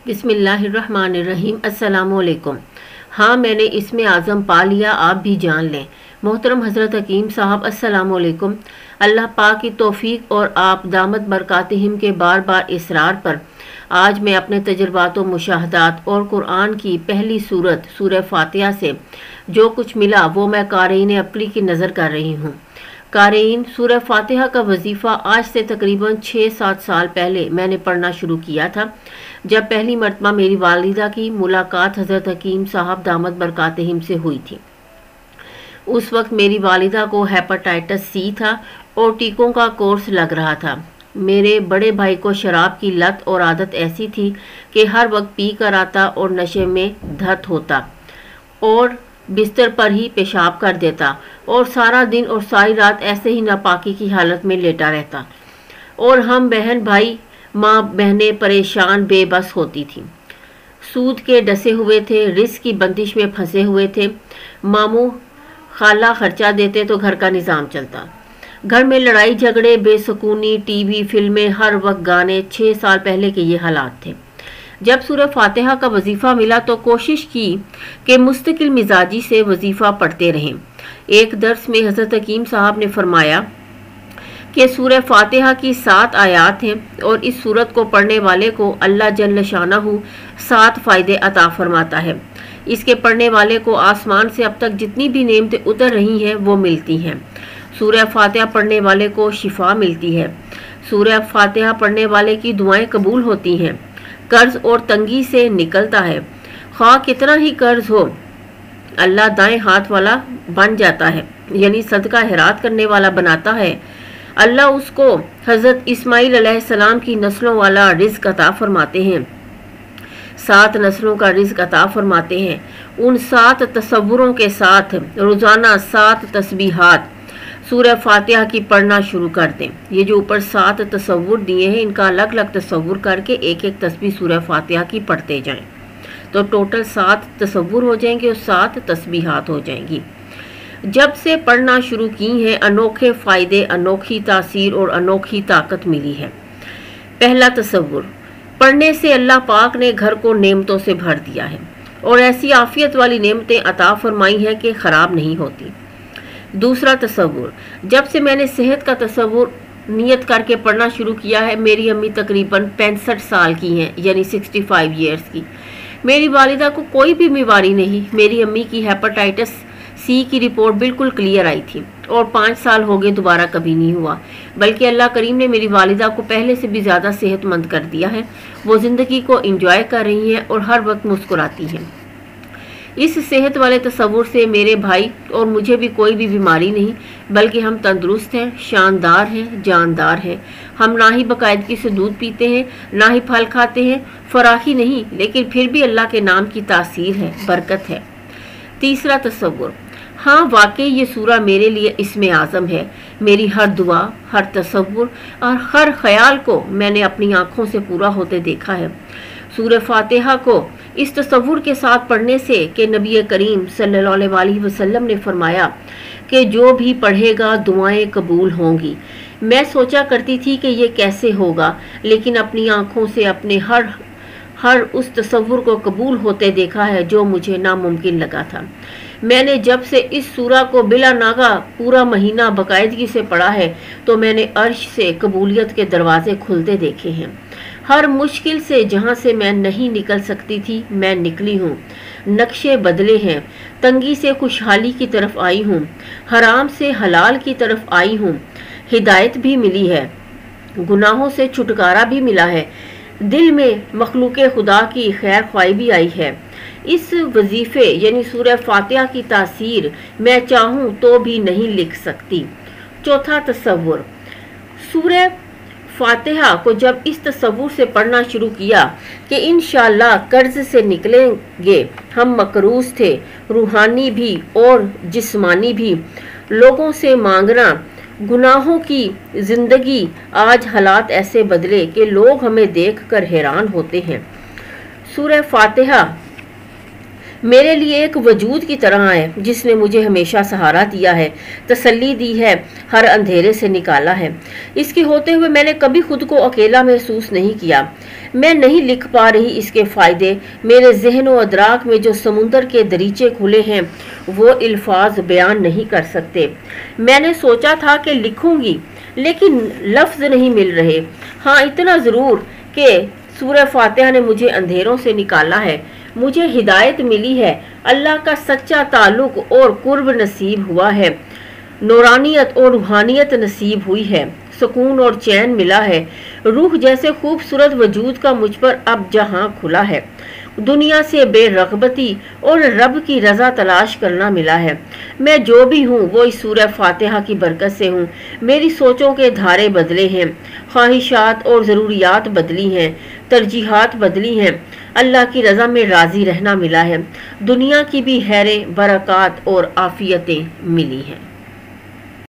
بسم اللہ الرحمن الرحیم۔ السلام علیکم۔ ہاں، میں نے اسم اعظم پا لیا، آپ بھی جان لیں۔ محترم حضرت حکیم صاحب، السلام علیکم۔ اللہ پاک کی توفیق اور آپ دامت برکاتہم کے بار بار اصرار پر آج میں اپنے تجربات و مشاہدات اور قرآن کی پہلی سورت سورہ فاتحہ سے جو کچھ ملا وہ میں قارئین اپلی کی نظر کر رہی ہوں۔ قارئین، سورہ فاتحہ کا وظیفہ آج سے تقریباً 6-7 سال پہلے میں نے پڑھنا شروع کیا تھا، جب پہلی مرتبہ میری والدہ کی ملاقات حضرت حکیم صاحب دامت برکاتہم سے ہوئی تھی۔ اس وقت میری والدہ کو ہیپاٹائٹس سی تھا اور ٹیکوں کا کورس لگ رہا تھا۔ میرے بڑے بھائی کو شراب کی لت اور عادت ایسی تھی کہ ہر وقت پی کر آتا اور نشے میں دھت ہوتا اور بستر پر ہی پیشاب کر دیتا اور سارا دن اور ساری رات ایسے ہی ناپاکی کی حالت میں لیٹا رہتا، اور ہم بہن بھائی ماں بہنیں پریشان بے بس ہوتی تھیں۔ سود کے ڈسے ہوئے تھے، رزق کی بندش میں پھنسے ہوئے تھے۔ ماموں خالہ خرچہ دیتے تو گھر کا نظام چلتا۔ گھر میں لڑائی جھگڑے، بے سکونی، ٹی وی، فلمیں، ہر وقت گانے۔ 6 سال پہلے کے یہ حالات تھے۔ جب سورہ فاتحہ کا وظیفہ ملا تو کوشش کی کہ مستقل مزاجی سے وظیفہ پڑھتے رہیں۔ ایک درس میں حضرت حکیم صاحب نے فرمایا کہ سورہ فاتحہ کی 7 آیات ہیں اور اس سورت کو پڑھنے والے کو اللہ جل شانہ 7 فائدے عطا فرماتا ہے۔ اس کے پڑھنے والے کو آسمان سے اب تک جتنی بھی نعمتیں اتر رہی ہیں وہ ملتی ہیں۔ سورہ فاتحہ پڑھنے والے کو شفا ملتی ہے۔ سورہ فاتحہ پڑھنے والے کی دعائیں قبول ہوتی ہیں۔ قرض اور تنگی سے نکلتا ہے۔ خواہ کتنا ہی قرض ہو، اللہ دائیں ہاتھ والا بن جاتا ہے، یعنی صدقہ خیرات کرنے والا بناتا ہے۔ اللہ اس کو حضرت اسماعیل علیہ السلام کی نسلوں والا رزق عطا فرماتے ہیں۔ 7 نسلوں کا رزق عطا فرماتے ہیں۔ ان 7 تصوروں کے ساتھ روزانہ 7 تسبیحات سورہ فاتحہ کی پڑھنا شروع کر دیں۔ یہ جو اوپر 7 تصور دیے ہیں، ان کا الگ الگ تصور کر کے ایک ایک تسبیح سورہ فاتحہ کی پڑھتے جائیں تو ٹوٹل 7 تصور ہو جائیں گے اور 7 تسبیحات ہو جائیں گی۔ جب سے پڑھنا شروع کی ہیں، انوکھے فائدے، انوکھی تاثیر اور انوکھی طاقت ملی ہے۔ پہلا تصور، پڑھنے سے اللہ پاک نے گھر کو نعمتوں سے بھر دیا ہے اور ایسی عافیت والی نعمتیں عطا فرمائی ہیں کہ خراب نہیں ہوتی۔ دوسرا تصور، جب سے میں نے صحت کا تصور نیت کر کے پڑھنا شروع کیا ہے، میری امی تقریباً 65 سال کی ہیں، یعنی 65 ایئرز کی۔ میری والدہ کو کوئی بھی بیماری نہیں۔ میری امی کی ہیپاٹائٹس سی کی رپورٹ بالکل کلیئر آئی تھی اور 5 سال ہو گئے، دوبارہ کبھی نہیں ہوا، بلکہ اللہ کریم نے میری والدہ کو پہلے سے بھی زیادہ صحت مند کر دیا ہے۔ وہ زندگی کو انجوائے کر رہی ہیں اور ہر وقت مسکراتی ہیں۔ اس صحت والے تصور سے میرے بھائی اور مجھے بھی کوئی بھی بیماری نہیں، بلکہ ہم تندرست ہیں، شاندار ہیں، جاندار ہیں۔ ہم نہ ہی باقاعدگی سے دودھ پیتے ہیں، نہ ہی پھل کھاتے ہیں، فراخی نہیں، لیکن پھر بھی اللہ کے نام کی تاثیر ہے، برکت ہے۔ تیسرا تصور، ہاں واقعی یہ سورہ میرے لیے اسم اعظم ہے۔ میری ہر دعا، ہر تصور اور ہر خیال کو میں نے اپنی آنکھوں سے پورا ہوتے دیکھا ہے۔ سورہ فاتحہ کو اس تصور کے ساتھ پڑھنے سے کہ نبی کریم صلی اللہ علیہ وسلم نے فرمایا کہ جو بھی پڑھے گا دعائیں قبول ہوں گی۔ میں سوچا کرتی تھی کہ یہ کیسے ہوگا، لیکن اپنی آنکھوں سے اپنے ہر اس تصور کو قبول ہوتے دیکھا ہے جو مجھے ناممکن لگا تھا۔ میں نے جب سے اس سورہ کو بلا ناغہ پورا مہینہ باقاعدگی سے پڑھا ہے تو میں نے عرش سے قبولیت کے دروازے کھلتے دیکھے ہیں۔ ہر مشکل سے جہاں سے میں نہیں نکل سکتی تھی، میں نکلی ہوں۔ نقشے بدلے ہیں، تنگی سے خوشحالی کی طرف آئی ہوں، حرام سے حلال کی طرف آئی ہوں، ہدایت بھی ملی ہے، گناہوں سے چھٹکارا بھی ملا ہے، دل میں مخلوق خدا کی خیر خواہی بھی آئی ہے۔ اس وظیفے یعنی سورہ فاتحہ کی تاثیر میں چاہوں تو بھی نہیں لکھ سکتی۔ چوتھا تصور، سورہ فاتحہ کو جب اس تصور سے پڑھنا شروع کیا کہ انشاءاللہ قرض سے نکلیں گے، ہم مقروض تھے، روحانی بھی اور جسمانی بھی، لوگوں سے مانگنا، گناہوں کی زندگی، آج حالات ایسے بدلے کہ لوگ ہمیں دیکھ کر حیران ہوتے ہیں۔ سورہ فاتحہ میرے لیے ایک وجود کی طرح ہے جس نے مجھے ہمیشہ سہارا دیا ہے، تسلی دی ہے، ہر اندھیرے سے نکالا ہے۔ اس کے ہوتے ہوئے میں نے کبھی خود کو اکیلا محسوس نہیں کیا۔ میں نہیں لکھ پا رہی اس کے فائدے، میرے ذہن و ادراک میں جو سمندر کے دریچے کھلے ہیں وہ الفاظ بیان نہیں کر سکتے۔ میں نے سوچا تھا کہ لکھوں گی لیکن لفظ نہیں مل رہے۔ ہاں اتنا ضرور کہ سورہ فاتحہ نے مجھے اندھیروں سے نکالا ہے، مجھے ہدایت ملی ہے، اللہ کا سچا تعلق اور قرب نصیب ہوا ہے، نورانیت اور روحانیت نصیب ہوئی ہے، سکون اور چین ملا ہے، روح جیسے خوبصورت وجود کا مجھ پر اب جہاں کھلا ہے، دنیا سے بے رغبتی اور رب کی رضا تلاش کرنا ملا ہے۔ میں جو بھی ہوں وہ اس سورہ فاتحہ کی برکت سے ہوں۔ میری سوچوں کے دھارے بدلے ہیں، خواہشات اور ضروریات بدلی ہیں، ترجیحات بدلی ہیں، اللہ کی رضا میں راضی رہنا ملا ہے، دنیا کی بھی خیریں برکات اور عافیتیں ملی ہیں۔